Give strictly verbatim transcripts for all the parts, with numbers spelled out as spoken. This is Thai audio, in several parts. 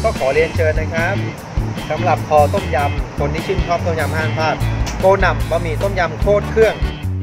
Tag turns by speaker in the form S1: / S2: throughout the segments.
S1: ก็ขอเรียนเชิญนะครับสำหรับคอต้มยำคนที่ชื่นชอบต้มยำห้ามพลาดโกหน่ำบะหมี่ต้มยำโคตรเครื่อง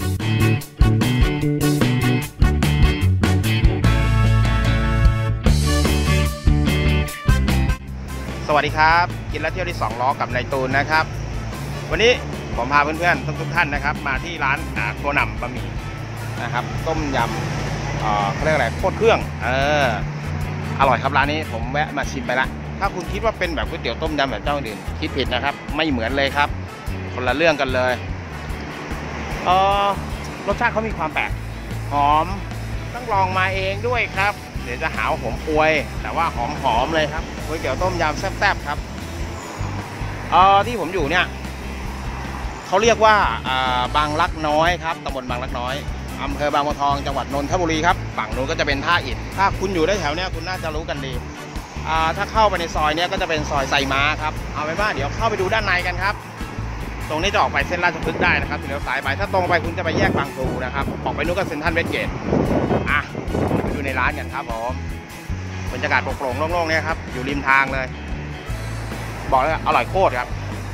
S2: สวัสดีครับกินแล้วเที่ยวที่สองล้อกับนายตูนนะครับวันนี้ผมพาเพื่อนๆทุกๆท่านนะครับมาที่ร้านโกหน่ำบะหมี่นะครับต้มยำเอ่อเขาเรียกอะไรโคตรเครื่องเอออร่อยครับร้านนี้ผมแวะมาชิมไปละถ้าคุณคิดว่าเป็นแบบก๋วยเตี๋ยวต้มยำแบบเจ้าอื่นคิดผิดนะครับไม่เหมือนเลยครับคนละเรื่องกันเลยเออรสชาติเขามีความแปลกหอมต้องลองมาเองด้วยครับเดี๋ยวจะหาว่าผมอวยแต่ว่าหอมๆเลยครับก๋วยเตี๋ยวต้มยำแซ่บๆครับเออที่ผมอยู่เนี่ยเขาเรียกว่าบางรักน้อยครับตำบลบางรักน้อยอำเภอบางบัวทองจังหวัดนนทบุรีครับฝั่งนู้นก็จะเป็นท่าอิฐถ้าคุณอยู่ได้แถวเนี้ยคุณน่าจะรู้กันดีถ้าเข้าไปในซอยเนี้ยก็จะเป็นซอยไซม้าครับเอาไปบ้านเดี๋ยวเข้าไปดูด้านในกันครับตรงนี้จะออกไปเส้นราชพฤกษ์ได้นะครับเดี๋ยวสายไปถ้าตรงไปคุณจะไปแยกบางพลูนะครับออกไปนู้นก็เซ็นทรัลเวสเกตอ่ะไปดูในร้านกันครับผมบรรยากาศโปร่งๆโล่งๆเนี่ยครับอยู่ริมทางเลยบอกเลยอร่อยโคตรครับ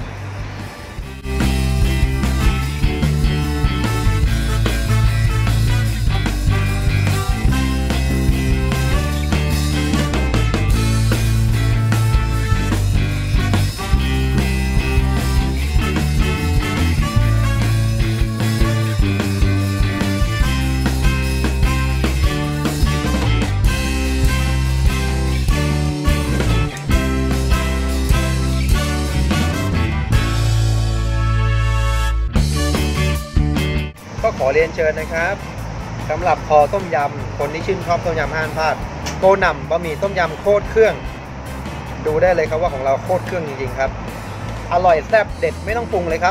S1: ก็ขอเรียนเชิญนะครับสำหรับคอต้มยำคนที่ชื่นชอบต้มยำห้ามพลาดโกหน่ำบะหมี่ต้มยำโคตรเครื่องดูได้เลยครับว่าของเราโคตรเครื่องจริงๆครับอร่อยแซ่บเด็ดไม่ต้องปรุงเลยครับ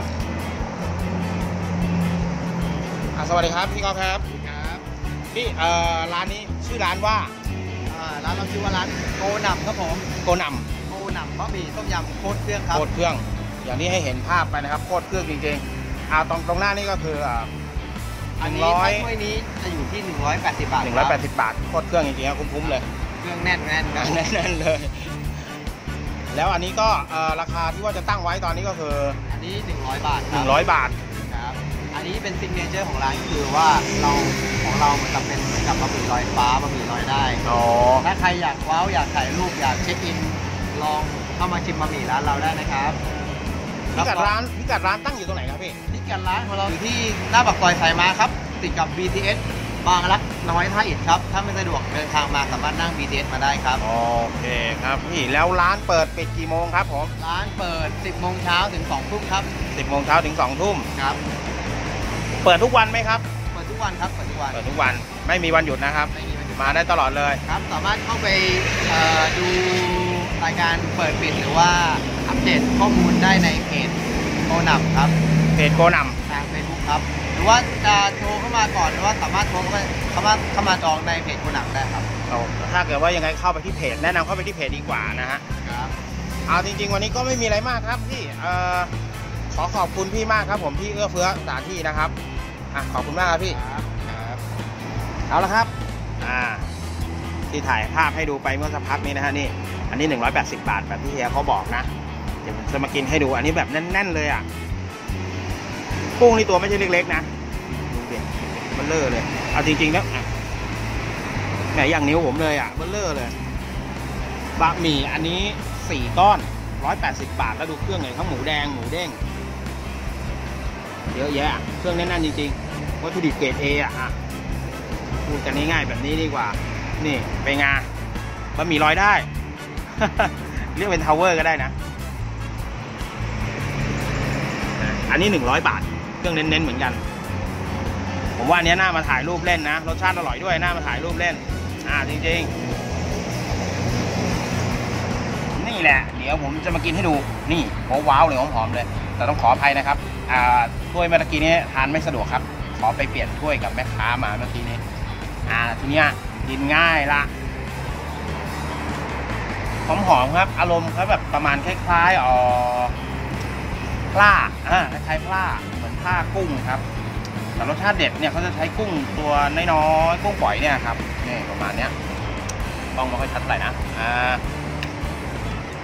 S2: สวัสดีครับพี่ก๊อฟครับครับพี่เอ่อร้านนี้ชื่อร้านว่า
S1: ร้านเราชื่อว่าร้านโกหน่ำครับผม
S2: โกหน่ำ
S1: โกหน่ำบะหมี่ต้มยำโคตรเครื่องครับ
S2: โคตรเครื่องอย่างนี้ให้เห็นภาพไปนะครับโคตรเครื่องจริงๆอ่าตรงตรงหน้านี่ก็คือ
S1: อันนี้ถ้วยนี้จะอยู่ที่หนึ่งร้อยแปดสิบบาท
S2: หนึ่งร้อยแปดสิบบาทโคตรเครื่องจริงๆครับคุ้มๆเลย
S1: เครื่องแน่นแน่นแ
S2: น่นเลยแล้วอันนี้ก็ราคาที่ว่าจะตั้งไว้ตอนนี้ก็คือ
S1: อันนี้หนึ่งร้อยบาท
S2: หนึ่งร้อยบาท
S1: ครับอันนี้เป็นซิกเนเจอร์ของร้านคือว่าเราของเราเหมือนกับเป็นเหมือนกับบะหมี่ลอยฟ้าบะหมี่ลอยได้
S2: อ๋อ
S1: ถ้าใครอยากว้าวอยากถ่ายรูปอยากเช็คอินลองเข้ามาชิมบะหมี่ร้านเราได้นะครับ
S2: พิกัดร้านพิกัดร้านตั้งอยู่ตรงไหนครับพี่
S1: พิกัดร้านของเราอยู่ที่หน้าปากซอยสายม้าครับติดกับ บี ที เอส บางรักน้อยท่าอิฐครับถ้าไม่สะดวกเดินทางมาสามารถนั่ง บี ที เอส มาได้ครับ
S2: โอเคครับพี่แล้วร้านเปิดปิดกี่โมงครับผม
S1: ร้านเปิดสิบโมงเช้าถึงสองทุ่มครับ
S2: สิบโมงเช้าถึงสองทุ่ม
S1: ครับ
S2: เปิดทุกวันไหมครับ
S1: เปิดทุกวันครับเปิดทุกวัน
S2: เปิดทุกวันไม่มีวันหยุดนะครับ
S1: ไม่มีวันหยุด
S2: มาได้ตลอดเลย
S1: ครับสามารถเข้าไปดูรายการเปิดปิดหรือว่าอัปเดตข้อมูลได้ในเพจโกหน่ำครับ
S2: เพจโกหน่ำ
S1: ทางเฟซบุ๊กครับหรือว่าจะโทรเข้ามาก่อนหรือว่าสามารถโทรเข้ามาเข้ามาเข้ามาจองในเพจโกหน่ำได้ครับ
S2: เอาถ้าเกิดว่ายังไงเข้าไปที่เพจแนะนำเข้าไปที่เพจดีกว่านะฮะ
S1: ครับ
S2: เอาจริงๆวันนี้ก็ไม่มีอะไรมากครับพี่เอ่อขอขอบคุณพี่มากครับผมที่เอื้อเฟื้อสถานที่นะครับอ่ะขอบคุณมากครับพี่
S1: ครับ
S2: เอาละครับอ่าที่ถ่ายภาพให้ดูไปเมื่อสักพักนี้นะฮะนี่อันนี้หนึ่งร้อยแปดสิบบาทแบบที่เฮียเขาบอกนะเดี๋ยวผมจะมากินให้ดูอันนี้แบบแน่นๆเลยอ่ะกุ้งนี่ตัวไม่ใช่เล็กๆนะดูดิเบลเลอร์เลยเอาจริงๆแล้วแหมอย่างนิ้วผมเลยอ่ะเบลเลอร์เลยบะหมี่อันนี้สี่ก้อนร้อยแปดสิบบาทแล้วดูเครื่องเลยทั้งหมูแดงหมูเด้งเยอะแยะเครื่องแน่นๆจริงๆวัตถุดิบเกรด เอ อ่ะพูดกันง่ายๆแบบนี้ดีกว่านี่ไปงาบะหมี่ลอยได้ เรียกเป็นทาวเวอร์ก็ได้นะอันนี้หนึ่งร้อยบาทเครื่องเน้นๆเหมือนกันผมว่าอันนี้น่ามาถ่ายรูปเล่นนะรสชาติอร่อยด้วยน่ามาถ่ายรูปเล่นอ่าจริงๆนี่แหละเดี๋ยวผมจะมากินให้ดูนี่โอ้ว้าวเลยหอมๆเลยแต่ต้องขออภัยนะครับอ่าถ้วยเมื่อกี้นี้ทานไม่สะดวกครับขอไปเปลี่ยนถ้วยกับแม่ค้ามาเมื่อกี้นี้อ่าทีเนี้ยกินง่ายละหอมๆครับอารมณ์เขาแบบประมาณคล้ายๆอ๋อปลาอ่าคล้ายๆปลาเหมือนผ้ากุ้งครับแต่รสชาติเด็ดเนี่ยเขาจะใช้กุ้งตัวน้อยๆกุ้งปล่อยเนี่ยครับนี่ประมาณเนี้ยต้องไม่ค่อยชัดเท่าไหร่นะอ่า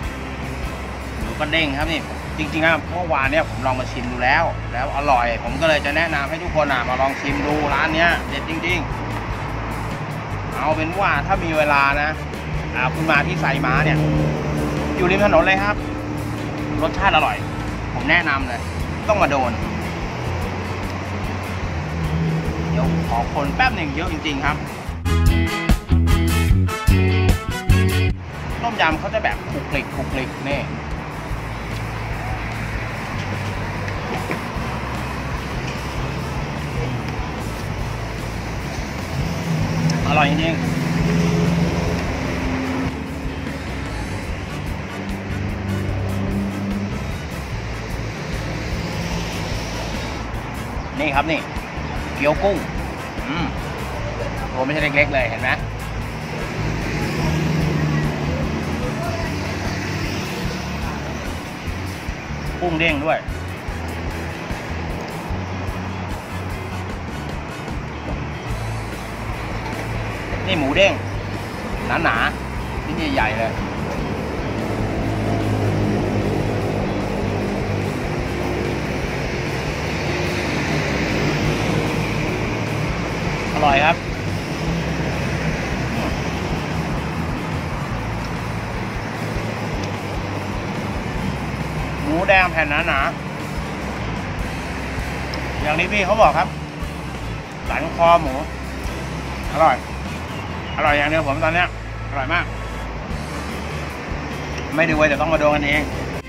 S2: ก็เด้งครับนี่จริงๆอะเมื่อวานเนี่ยผมลองมาชิมดูแล้ว แล้วอร่อยผมก็เลยจะแนะนำให้ทุกคนอ่ะมาลองชิมดูร้านเนี้ยเด็ดจริงๆเอาเป็นว่าถ้ามีเวลานะอ่าคุณมาที่ไซม้าเนี่ยอยู่ริมถนนเลยครับรสชาติอร่อยผมแนะนำเลยต้องมาโดนเดี๋ยวขอคนแป๊บหนึ่งเยอะจริงๆครับต้มยำเขาจะแบบคลุกคลิกคลุกคลิกนี่อร่อยจริงๆนี่ครับนี่เกี๊ยวกุ้งอืมโหไม่ใช่เล็กๆเลยเห็นไหมกุ้งเด้งด้วยนี่หมูเด้งหนาๆนี่ใหญ่ๆเลยอร่อยครับหมูแดงแผ่นหนาๆอย่างนี้พี่เขาบอกครับสันคอหมูอร่อยอร่อยอย่างเดียวผมตอนเนี้ยอร่อยมากไม่ดูไว้แต่ต้องมาดูกันเอง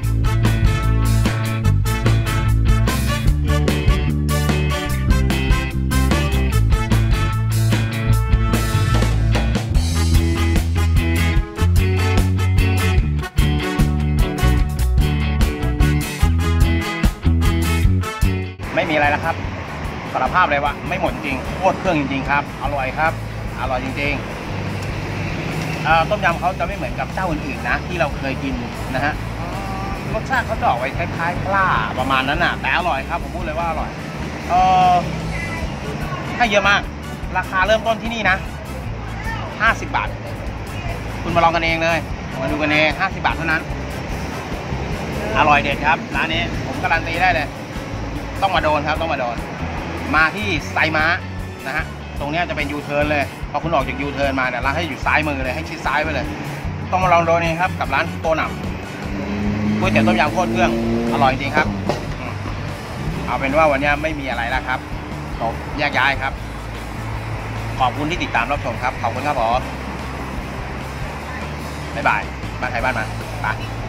S2: ไม่มีอะไรแล้วครับสารภาพเลยว่าไม่หมดจริงโคตรเครื่องจริงๆครับอร่อยครับอร่อยจริงๆต้มยำเขาจะไม่เหมือนกับเจ้าอื่นๆนะที่เราเคยกินนะฮะรสชาติเขาจะออกไว้คล้ายๆปลาประมาณนั้นน่ะแต่อร่อยครับผมพูดเลยว่าอร่อยเออให้เยอะมากราคาเริ่มต้นที่นี่นะห้าสิบบาทคุณมาลองกันเองเลยมาดูกันเองห้าสิบบาทเท่านั้นอร่อยเด็ดครับร้านนี้ผมการันตีได้เลยต้องมาโดนครับต้องมาโดนมาที่ไซม้านะฮะตรงนี้จะเป็นยูเทิร์นเลยพอคุณออกจากยูเทิร์นมาเนี่ยร้านให้อยู่ซ้ายมือเลยให้ชิดซ้ายไปเลยต้องมาลองโดนนี่ครับกับร้านโกหน่ำก๋วยเตี๋ยวต้มยำโคตรเครื่องอร่อยจริงครับเอาเป็นว่าวันนี้ไม่มีอะไรแล้วครับจบแยกย้ายครับขอบคุณที่ติดตามรับชมครับขอบคุณครับผมบ๊ายบายบ้านใครบ้านมันไป